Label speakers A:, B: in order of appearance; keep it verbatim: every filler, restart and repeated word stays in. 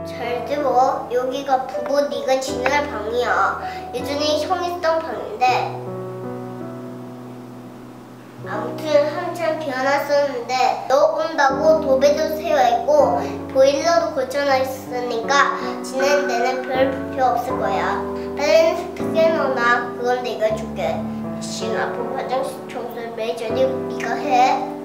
A: 잘 들어. 여기가 부부 네가 지낼 방이야. 예전에 형 있던 방인데 아무튼 한참 비어났었는데 너 온다고 도배도 세워있고 보일러도 고쳐놔 있으니까 지내는 데는 별 필요 없을 거야. 빨리 크게 넣어놔. 그건 내가 줄게. 대신 앞으로 화장실 청소를 매일 저녁 네가 해.